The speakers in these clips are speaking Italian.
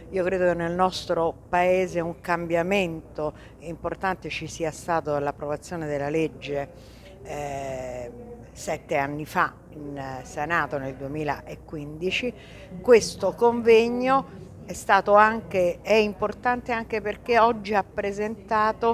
Io credo che nel nostro Paese un cambiamento importante ci sia stato dall'approvazione della legge 7 anni fa in Senato nel 2015. Questo convegno è importante anche perché oggi ha presentato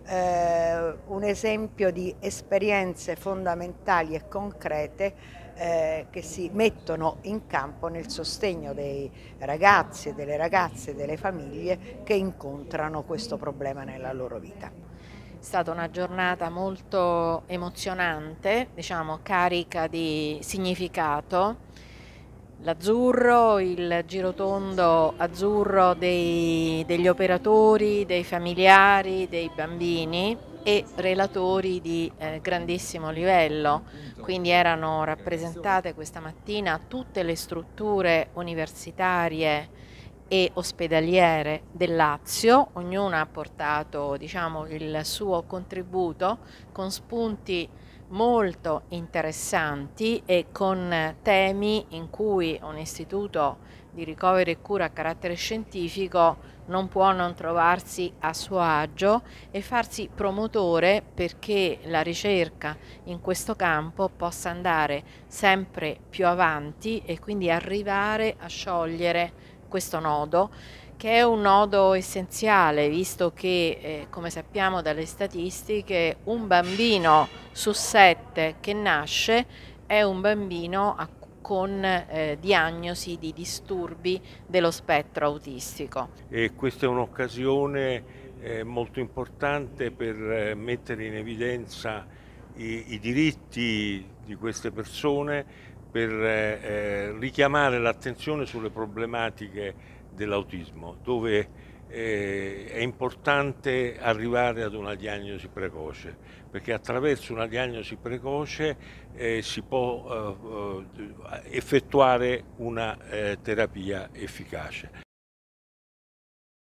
un esempio di esperienze fondamentali e concrete che si mettono in campo nel sostegno dei ragazzi e delle ragazze e delle famiglie che incontrano questo problema nella loro vita. È stata una giornata molto emozionante, diciamo carica di significato. L'azzurro, il girotondo azzurro degli operatori, dei familiari, dei bambini e relatori di grandissimo livello. Quindi erano rappresentate questa mattina tutte le strutture universitarie e ospedaliere del Lazio, ognuna ha portato, diciamo, il suo contributo con spunti molto interessanti e con temi in cui un istituto di ricovero e cura a carattere scientifico non può non trovarsi a suo agio e farsi promotore perché la ricerca in questo campo possa andare sempre più avanti e quindi arrivare a sciogliere questo nodo, che è un nodo essenziale, visto che, come sappiamo dalle statistiche, un bambino su 7 che nasce è un bambino con diagnosi di disturbi dello spettro autistico. E questa è un'occasione molto importante per mettere in evidenza i diritti di queste persone, per richiamare l'attenzione sulle problematiche dell'autismo, dove è importante arrivare ad una diagnosi precoce, perché attraverso una diagnosi precoce si può effettuare una terapia efficace.